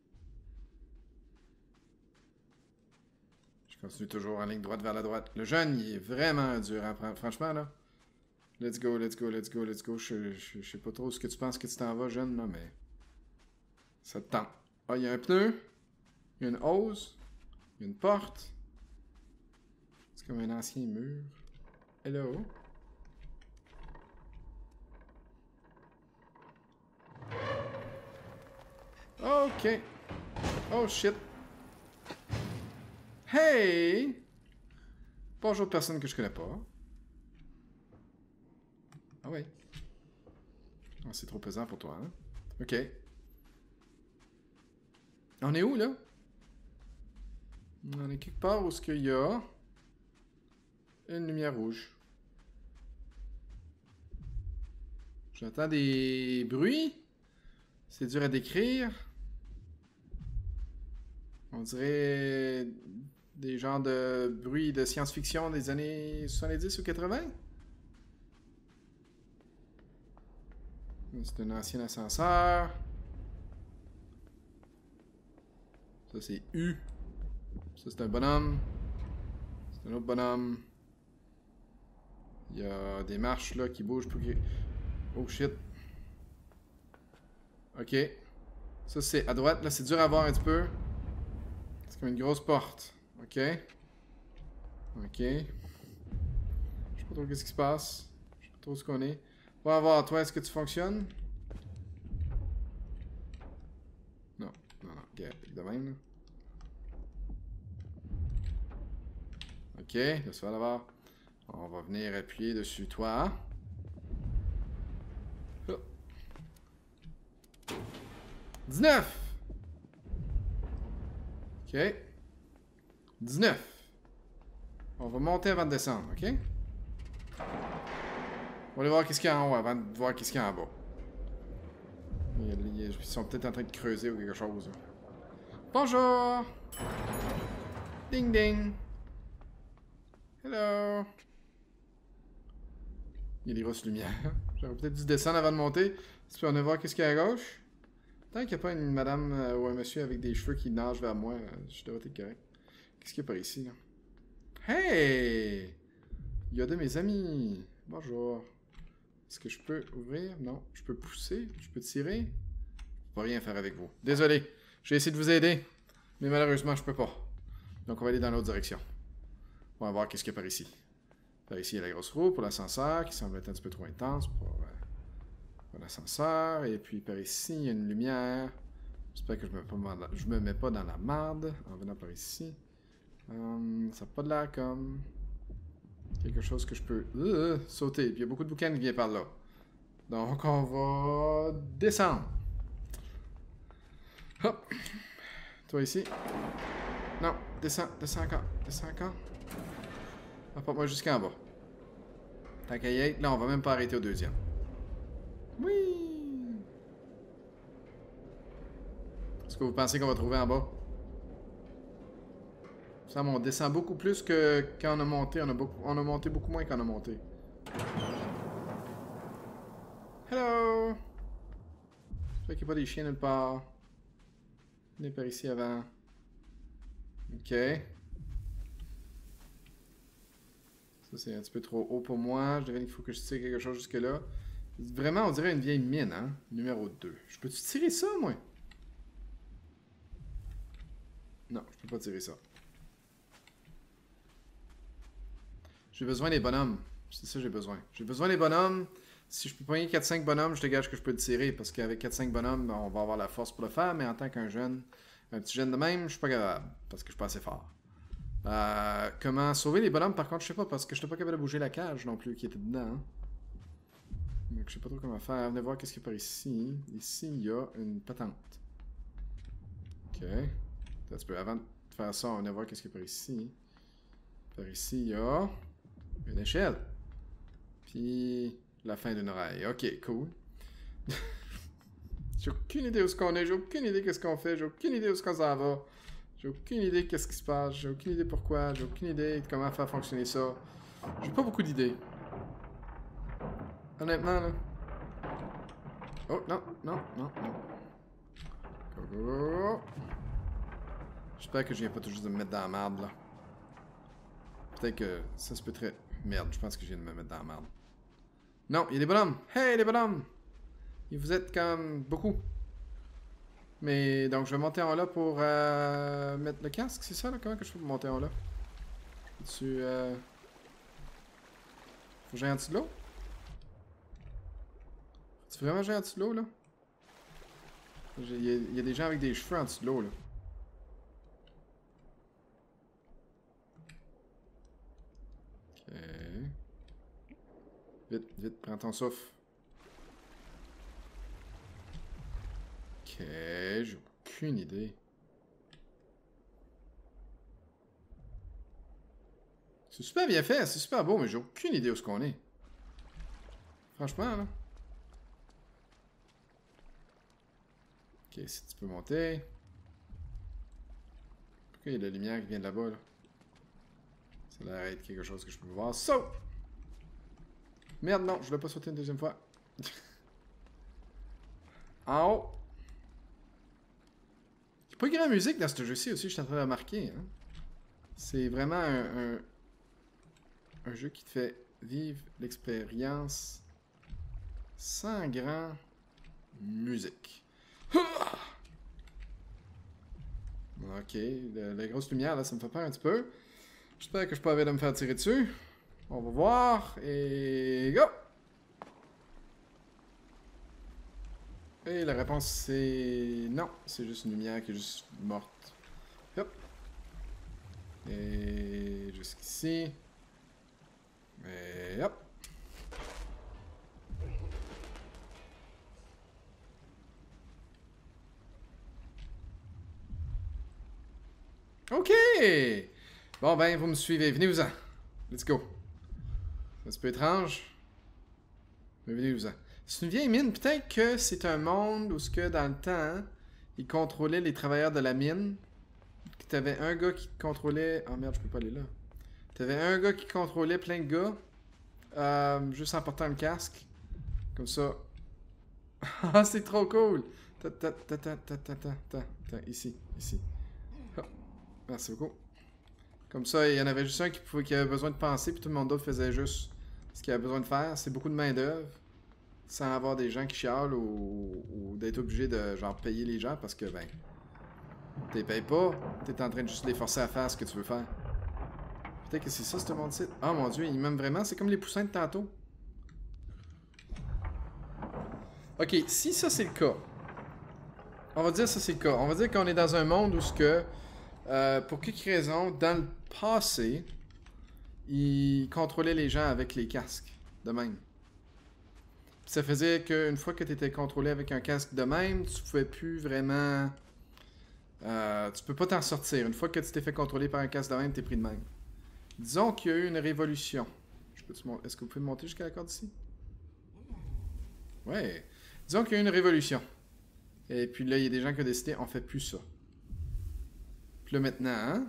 Je continue toujours en ligne droite vers la droite. Le jeune, il est vraiment dur à prendre. Franchement, là. Let's go, let's go, let's go, let's go. Je sais pas trop ce que tu penses que tu t'en vas, jeune, là, mais... Ça te tente. Ah, il y a un pneu. Il y a une hose. Il y a une porte. C'est comme un ancien mur. Hello. Ok. Oh, shit. Hey! Bonjour, personne que je connais pas. Ah ouais. Oh, c'est trop pesant pour toi, hein? Ok. On est où, là? On est quelque part où est-ce qu'il y a une lumière rouge. J'entends des bruits. C'est dur à décrire. On dirait des genres de bruits de science-fiction des années 70 ou 80. C'est un ancien ascenseur. Ça, c'est U. Ça, c'est un bonhomme. C'est un autre bonhomme. Il y a des marches là qui bougent pour que... Oh shit. Ok. Ça, c'est à droite. Là, c'est dur à voir un petit peu. C'est comme une grosse porte. Ok. Ok. Je sais pas trop qu'est-ce qui se passe. Je sais pas trop ce qu'on est. On va voir, toi, est-ce que tu fonctionnes? Non. Non, non. Ok, de même, là. Ok, laisse faire là-bas. On va venir appuyer dessus toi. Oh. 19! Ok. 19. On va monter avant de descendre, ok? On va aller voir qu'est-ce qu'il y a en haut avant de voir qu'est-ce qu'il y a en bas. Ils sont peut-être en train de creuser ou quelque chose. Là. Bonjour! Ding ding! Hello! Il y a des grosses lumières. J'aurais peut-être dû descendre avant de monter. Si on va voir qu'est-ce qu'il y a à gauche. Tant qu'il n'y a pas une madame ou un monsieur avec des cheveux qui nagent vers moi, je devrais être correct. Qu'est-ce qu'il y a par ici, là? Hey! Il y a de mes amis. Bonjour. Est-ce que je peux ouvrir? Non. Je peux pousser? Je peux tirer? Je peux rien faire avec vous. Désolé. J'ai essayé de vous aider. Mais malheureusement, je peux pas. Donc, on va aller dans l'autre direction. On va voir qu'est-ce qu'il y a par ici. Par ici, il y a la grosse roue pour l'ascenseur qui semble être un petit peu trop intense pour l'ascenseur. Et puis par ici, il y a une lumière. J'espère que je me mets pas dans la marde en venant par ici. Ça n'a pas de l'air comme quelque chose que je peux sauter. Puis il y a beaucoup de boucan qui vient par là. Donc on va descendre. Hop. Toi ici. Non, descends encore. Descends encore. Apporte-moi jusqu'en bas. Tant qu'à y être, là on va même pas arrêter au deuxième. Oui! Est-ce que vous pensez qu'on va trouver en bas? Ça, on descend beaucoup plus que quand on a monté. On a monté beaucoup moins qu'on a monté. J'espère qu'il n'y a pas des chiens nulle part. On est par ici avant. Ok. Ça, c'est un petit peu trop haut pour moi. Je devine qu'il faut que je tire quelque chose jusque-là. Vraiment, on dirait une vieille mine, hein? Numéro 2. Je peux-tu tirer ça, moi? Non, je peux pas tirer ça. J'ai besoin des bonhommes. C'est ça que j'ai besoin. J'ai besoin des bonhommes. Si je peux pogner 4-5 bonhommes, je te gage que je peux le tirer. Parce qu'avec 4-5 bonhommes, on va avoir la force pour le faire. Mais en tant qu'un jeune, un petit jeune de même, je suis pas capable. Parce que je suis pas assez fort. Comment sauver les bonhommes, par contre, je sais pas. Parce que je suis pas capable de bouger la cage non plus qui était dedans. Hein. Donc je sais pas trop comment faire. Venez voir qu'est-ce qu'il y a par ici. Ici, il y a une patente. Ok. Là, tu peux, avant de faire ça, on va voir qu'est-ce qu'il y a par ici. Par ici, il y a une échelle. Puis la fin d'une oreille. Ok, cool. J'ai aucune idée où ce qu'on est. J'ai aucune idée qu'est-ce qu'on fait. J'ai aucune idée où ce qu'on s'en va. J'ai aucune idée qu'est-ce qui se passe. J'ai aucune idée pourquoi. J'ai aucune idée de comment faire fonctionner ça. J'ai pas beaucoup d'idées. Honnêtement, là. Oh, non, non, non, non. Go, go, go. J'espère que je viens pas tout juste de me mettre dans la merde, là. Peut-être que ça se peut très... Merde, je pense que je viens de me mettre dans la merde. Non, il y a des bonhommes. Hey, les bonhommes! Et vous êtes comme beaucoup. Mais donc, je vais monter en là pour mettre le casque, c'est ça, là? Comment que je fais pour monter en là? Faut que j'aille en dessous de l'eau? Faut-tu vraiment j'aille en dessous de l'eau, là? Il y a des gens avec des cheveux en dessous de l'eau, là. Ok. Vite, vite, prends ton souffle. Ok, j'ai aucune idée. C'est super bien fait, c'est super beau, mais j'ai aucune idée où ce qu'on est. Franchement, là. Ok, si tu peux monter. Pourquoi il y a de la lumière qui vient de là-bas, là? Ça a l'air d'être quelque chose que je peux voir. Saute! Merde, non, je voulais pas sauter une deuxième fois. En haut. Il n'y a pas grand musique dans ce jeu-ci aussi, je suis en train de remarquer. Hein. C'est vraiment un jeu qui te fait vivre l'expérience sans grand musique. Ok, la grosse lumière là, ça me fait peur un petit peu. J'espère que je peux pas de me faire tirer dessus. On va voir et go! Et la réponse c'est non, c'est juste une lumière qui est juste morte. Hop. Et jusqu'ici. Et hop. Ok! Bon ben, vous me suivez, venez-vous-en. Let's go. C'est un petit peu étrange. Mais venez-vous-en. C'est une vieille mine, peut-être que c'est un monde où ce que dans le temps, ils contrôlaient les travailleurs de la mine. Que t'avais un gars qui contrôlait... Oh merde, je peux pas aller là. T'avais un gars qui contrôlait plein de gars. Juste en portant le casque. Comme ça. Ah, c'est trop cool! Ici, ici. Hop. Merci beaucoup. Comme ça, il y en avait juste un qui avait besoin de penser, puis tout le monde d'autre faisait juste ce qu'il avait besoin de faire. C'est beaucoup de main-d'œuvre. Sans avoir des gens qui chialent ou d'être obligé de genre payer les gens parce que ben. T'es payes pas, t'es en train de juste les forcer à faire ce que tu veux faire. Peut-être que c'est ça, ce monde site. Oh mon dieu, ils m'aiment vraiment, c'est comme les poussins de tantôt. Ok, si ça c'est le cas, on va dire ça c'est le cas. On va dire qu'on est dans un monde où ce que, pour quelque raison, dans le passé, ils contrôlaient les gens avec les casques, de même. Puis ça faisait qu'une fois que tu étais contrôlé avec un casque de même, tu pouvais plus vraiment... tu peux pas t'en sortir. Une fois que tu t'es fait contrôler par un casque de même, t'es pris de même. Disons qu'il y a eu une révolution. Est-ce que vous pouvez monter jusqu'à la corde ici? Ouais. Disons qu'il y a eu une révolution. Et puis là, il y a des gens qui ont décidé, on fait plus ça. Puis là, maintenant,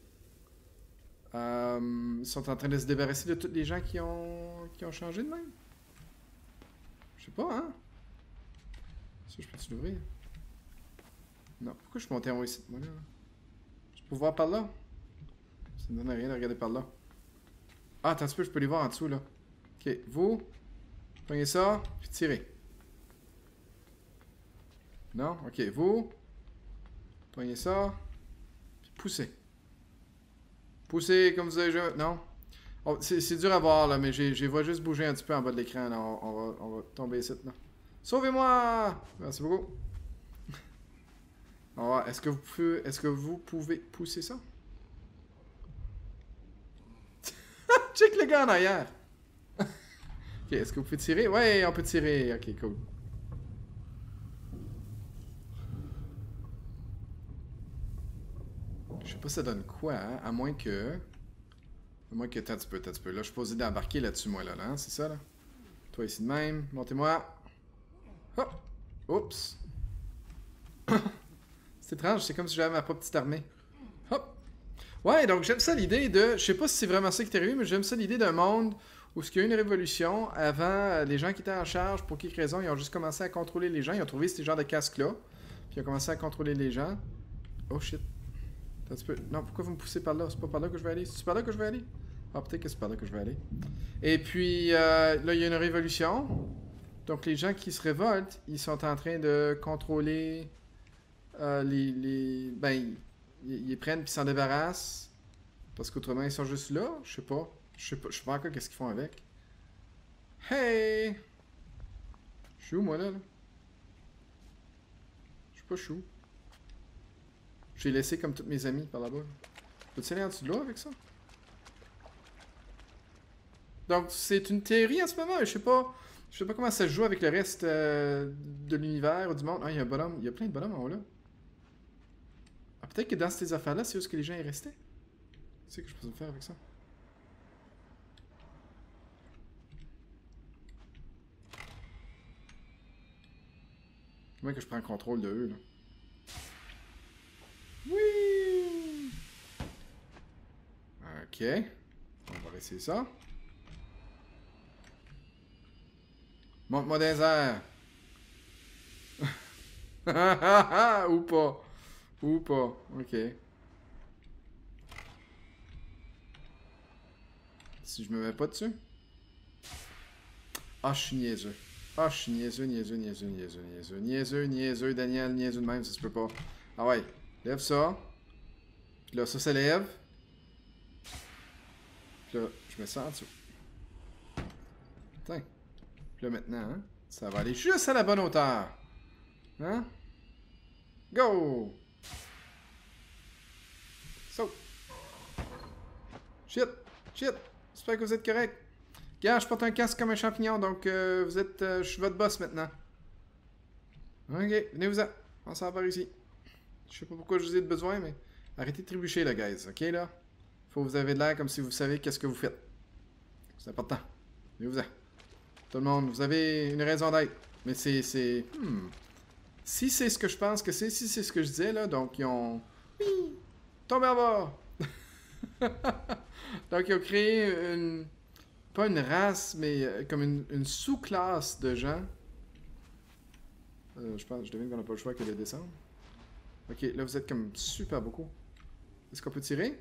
ils sont en train de se débarrasser de tous les gens qui ont changé de même. Je sais pas, hein? Ça, je peux-tu l'ouvrir? Non. Pourquoi je suis monté en haut ici? Moi, là? Je peux voir par là? Ça me donne rien de regarder par là. Ah, attends un peu, je peux les voir en dessous, là. Ok, vous, prenez ça, puis tirez. Non? Ok, vous, prenez ça, puis poussez. Poussez comme vous avez joué. Non? Oh, c'est dur à voir, là, mais j'ai vois juste bouger un petit peu en bas de l'écran, là. On va tomber ici, là. Sauvez-moi! Merci beaucoup. On va voir. Est-ce que vous pouvez pousser ça? Check le gars en arrière! Ok, est-ce que vous pouvez tirer? Ouais, on peut tirer. Ok, cool. Je sais pas ça donne quoi, hein? À moins que... T'as un petit peu. Là, je suis posé d'embarquer là-dessus, moi, là, hein? C'est ça, là? Toi, ici de même. Montez-moi. Hop! Oups! C'est étrange, c'est comme si j'avais ma propre petite armée. Hop! Ouais, donc j'aime ça l'idée de... Je sais pas si c'est vraiment ça qui t'est arrivé, mais j'aime ça l'idée d'un monde où il y a eu une révolution. Avant, les gens qui étaient en charge, pour quelque raison, ils ont juste commencé à contrôler les gens. Ils ont trouvé ces genres de casques-là. Puis ils ont commencé à contrôler les gens. Oh shit. Un petit peu. Non, pourquoi vous me poussez par là? C'est pas par là que je vais aller? C'est par là que je vais aller? Ah, peut-être que c'est par là que je vais aller. Et puis, là, il y a une révolution. Donc, les gens qui se révoltent, ils sont en train de contrôler ben, ils les prennent puis s'en débarrassent. Parce qu'autrement, ils sont juste là. Je sais pas. Je sais pas encore qu'est-ce qu'ils font avec. Hey! Je suis où, moi, là? Je suis pas chou. J'ai laissé comme tous mes amis par là-bas. Peux-tu aller en dessous de là avec ça? Donc, c'est une théorie en ce moment. Je sais pas comment ça se joue avec le reste de l'univers ou du monde. Ah, il y a un bonhomme. Il y a plein de bonhommes en haut là. Ah, peut-être que dans ces affaires-là, c'est où ce que les gens y restaient. Qu'est-ce que je peux faire avec ça? Comment que je prends le contrôle de eux, là? Oui! Ok. On va essayer ça. Monte-moi des airs. Ou pas. Ou pas. Ok. Si je me mets pas dessus. Ah, je suis niaiseux. Ah, je suis niaiseux, Daniel, niaiseux de même, ça se peut pas. Ah ouais, lève ça. Puis là, ça s'élève. Puis là, je mets ça en dessous. Tiens. Puis là, maintenant, hein, ça va aller juste à la bonne hauteur. Hein? Go! Saute! Shit! Shit! J'espère que vous êtes correct. Gars, je porte un casque comme un champignon, donc vous êtes... je suis votre boss maintenant. Ok, venez-vous-en. On s'en va par ici. Je sais pas pourquoi je vous ai besoin, mais... Arrêtez de trébucher, là, guys. Ok, là? Faut que vous avez de l'air comme si vous savez qu'est-ce que vous faites. C'est important. Venez-vous-en. Tout le monde, vous avez une raison d'être. Mais c'est... Si c'est ce que je pense que c'est, si c'est ce que je disais, là, donc ils ont... Oui! Tombé en bas! Donc ils ont créé une... Pas une race, mais comme une sous-classe de gens. Je devine qu'on n'a pas le choix que de descendre. Ok, là vous êtes comme super beaucoup. Est-ce qu'on peut tirer?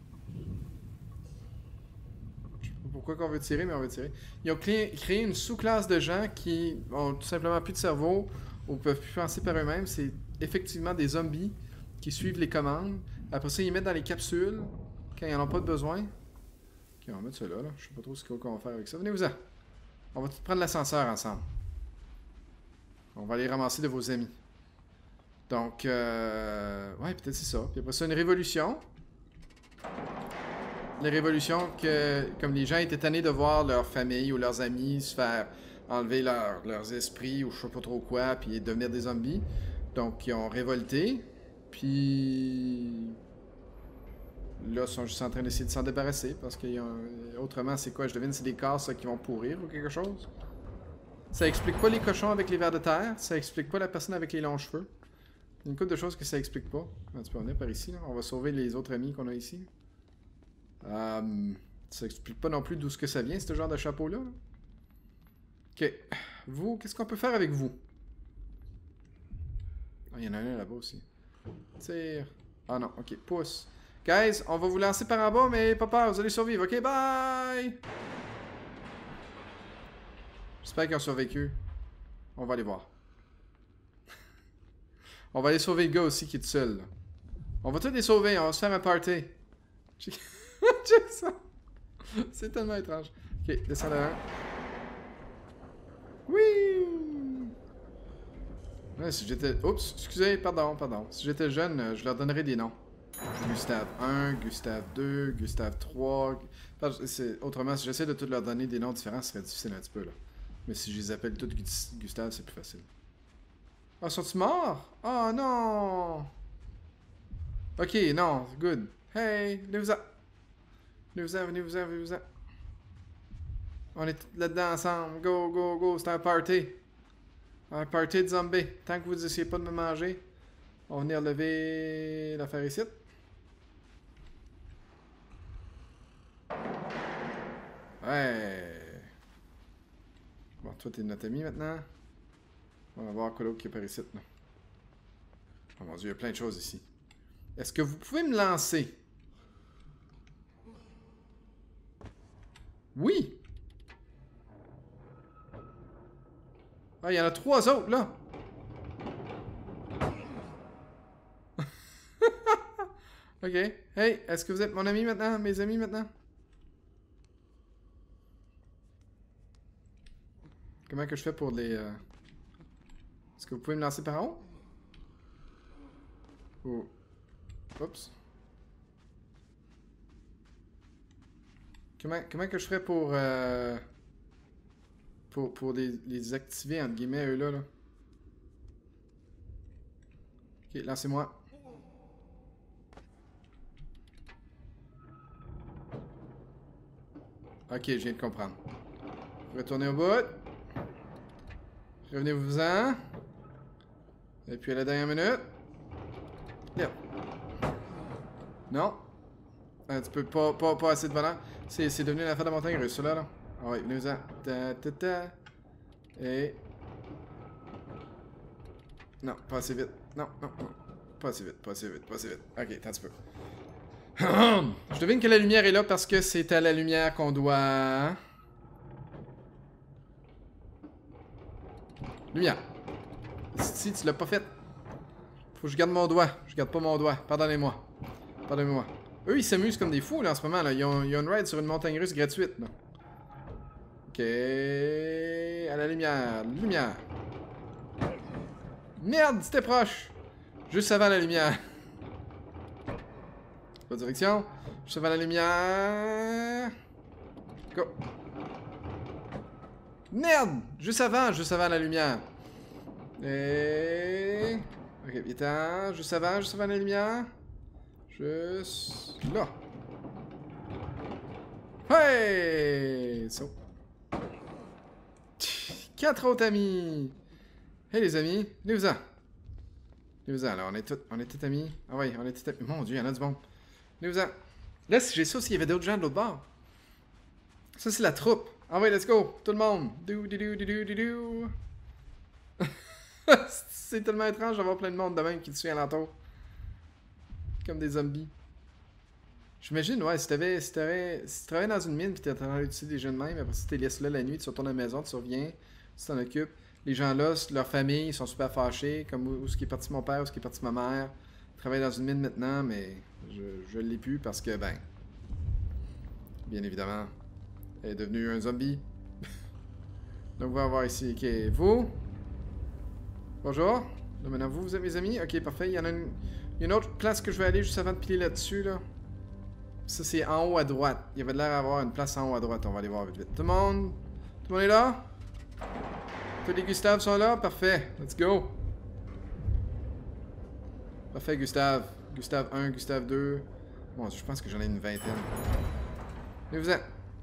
Je sais pas pourquoi qu'on veut tirer, mais on veut tirer. Ils ont créé une sous-classe de gens qui ont tout simplement plus de cerveau ou peuvent plus penser par eux-mêmes. C'est effectivement des zombies qui suivent les commandes. Après ça, ils mettent dans les capsules quand ils n'en ont pas de besoin. Ok, on va mettre cela là. Je sais pas trop ce qu'on va faire avec ça. Venez-vous-en. On va tout prendre l'ascenseur ensemble. On va aller ramasser de vos amis. Donc, ouais, peut-être c'est ça. Puis après ça, une révolution. Les révolutions que, comme les gens étaient tannés de voir leur famille ou leurs amis se faire enlever leurs esprits ou je sais pas trop quoi, puis devenir des zombies. Donc, ils ont révolté. Puis... Là, ils sont juste en train d'essayer de s'en débarrasser parce que autrement, c'est quoi? Je devine, c'est des corps ça, qui vont pourrir ou quelque chose. Ça explique pas les cochons avec les vers de terre. Ça explique pas la personne avec les longs cheveux. Il y a une couple de choses que ça explique pas. Tu peux venir par ici. Là. On va sauver les autres amis qu'on a ici. Ça explique pas non plus d'où ce que ça vient, ce genre de chapeau-là. Ok. Vous, qu'est-ce qu'on peut faire avec vous? Ah, il y en a un là-bas aussi. Tire. Ah non, ok, pousse. Guys, on va vous lancer par en bas, mais pas peur, vous allez survivre, ok? Bye! J'espère qu'ils ont survécu. On va aller voir. On va aller sauver le gars aussi qui est tout seul. Là. On va tous les sauver, on va se faire un party. Check ça. C'est tellement étrange. Ok, descends là. Oui! Ouais, si j'étais... Oups, excusez, pardon. Si j'étais jeune, je leur donnerais des noms. Gustave 1, Gustave 2, Gustave 3... Autrement, si j'essaie de tous leur donner des noms différents, ce serait difficile un petit peu, là. Mais si je les appelle tous Gustave, c'est plus facile. Ah, sont-ils morts? Oh non! Ok, non, good. Hey, venez-vous-en. Venez-vous-en. On est là-dedans ensemble. Go, c'est un party. Un party de zombies. Tant que vous essayez pas de me manger, on va venir lever l'affaire ici. Ouais. Bon, toi, t'es notre ami maintenant. On va voir quoi d'autre qui est par ici. Là. Oh mon dieu, il y a plein de choses ici. Est-ce que vous pouvez me lancer? Oui! Ah, il y en a 3 autres, là! Ok. Hey, est-ce que vous êtes mon ami maintenant? Mes amis maintenant? Comment que je fais pour les... Est-ce que vous pouvez me lancer par en haut? Ou... Oups. Comment que je ferais pour les activer, entre guillemets, eux-là, là? Ok, lancez-moi. Ok, je viens de comprendre. Retournez au bout. Revenez-vous-en. Et puis à la dernière minute. Yep. Non. Un petit peu, pas assez de bonheur. C'est devenu l'affaire de montagne russe, là. Ah oui, venez-vous-en. Et... Non, pas assez vite. Non. Pas assez vite. Ok, attends un petit peu. Je devine que la lumière est là parce que c'est à la lumière qu'on doit... Lumière. Si tu l'as pas fait. Faut que je garde mon doigt. Je garde pas mon doigt. Pardonnez-moi. Eux, ils s'amusent comme des fous, là, en ce moment, là. Ils ont une ride sur une montagne russe gratuite, là. Ok... À la lumière. Lumière. Merde, c'était proche. Juste avant la lumière. Pas de direction. Juste avant la lumière. Go. Merde! Juste avant la lumière. Et... Ok, vite, juste avant la lumière. Juste... là. Hey! So. 4 autres amis! Hey les amis, venez-vous-en. Venez-vous-en, là, on est tous amis. Ah ouais, on est tous amis. Mon dieu, il y en a du bon. Venez-vous-en. Là, si j'ai ça, s'il y avait d'autres gens de l'autre bord. Ça, c'est la troupe. Ah ouais, let's go, tout le monde. C'est tellement étrange d'avoir plein de monde de même qui te suit alentour. Comme des zombies. J'imagine, ouais, si tu travaillais dans une mine pis t'es en train d'utiliser des jeunes de même, après si tu les laisses là la nuit, tu retournes à la maison, tu reviens, tu t'en occupes. Les gens là, leur famille, ils sont super fâchés, comme où est-ce qui est parti mon père, où est-ce qui est parti ma mère. Je travaille dans une mine maintenant, mais je l'ai plus parce que, ben, bien évidemment, elle est devenue un zombie. Donc, on va voir ici. Ok, vous. Bonjour. Là, maintenant, vous êtes mes amis. Ok, parfait. Il y en a une autre place que je vais aller juste avant de piler là-dessus, là. Ça, c'est en haut à droite. Il y avait l'air d'avoir une place en haut à droite. On va aller voir vite. Tout le monde est là? Tous les Gustave sont là? Parfait. Let's go. Parfait, Gustave. Gustave 1, Gustave 2. Bon, je pense que j'en ai une vingtaine. Venez-vous-en.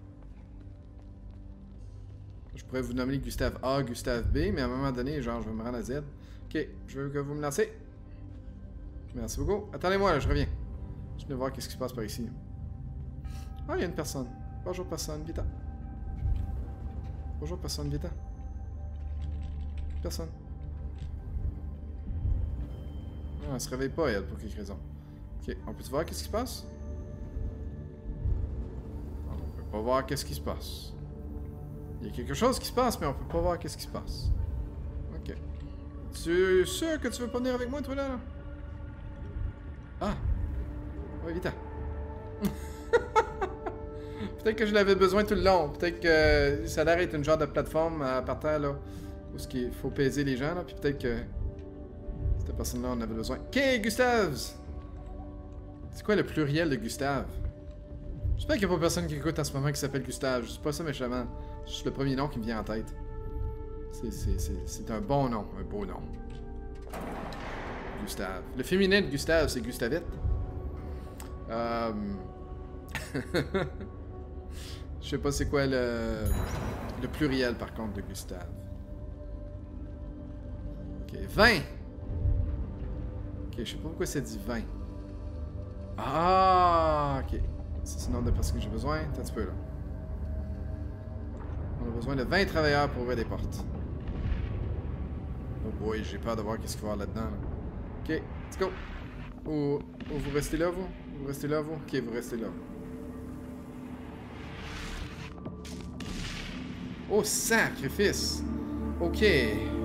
Je pourrais vous nommer Gustave A, Gustave B, mais à un moment donné, genre, je vais me rendre à Z. Ok, je veux que vous me lancez. Merci beaucoup. Attendez-moi, là, je reviens. Je vais voir qu'est-ce qui se passe par ici. Ah, il y a une personne. Bonjour, personne, vite. Bonjour, personne, vite. Personne. Non, elle se réveille pas, elle, pour quelque raison. Ok, on peut voir qu'est-ce qui se passe? On peut pas voir qu'est-ce qui se passe. Il y a quelque chose qui se passe, mais on peut pas voir qu'est-ce qui se passe. Ok. Tu es sûr que tu veux pas venir avec moi, toi, là? Ah! Ouais, vite. Peut-être que je l'avais besoin tout le long. Peut-être que ça a l'air d'être une genre de plateforme par terre, là. Où il faut peser les gens, là. Puis peut-être que cette personne-là en avait besoin. Ok, Gustave! C'est quoi le pluriel de Gustave? J'espère qu'il n'y a pas personne qui écoute en ce moment qui s'appelle Gustave. Je sais pas ça méchamment. C'est juste le premier nom qui me vient en tête. C'est un bon nom. Un beau nom. Gustave. Le féminin de Gustave, c'est Gustavette. Je sais pas c'est quoi le pluriel par contre de Gustave. Ok, 20! Ok, je sais pas pourquoi ça dit 20. Ah, ok. C'est le nombre de personnes que j'ai besoin. Attends un petit peu là. On a besoin de 20 travailleurs pour ouvrir des portes. Oh boy, j'ai peur de voir qu'est-ce qu'il va y avoir là-dedans. Là. Ok, let's go. Ou vous restez là, vous? Vous restez là, vous? Ok, vous restez là. Oh, sacrifice! Ok.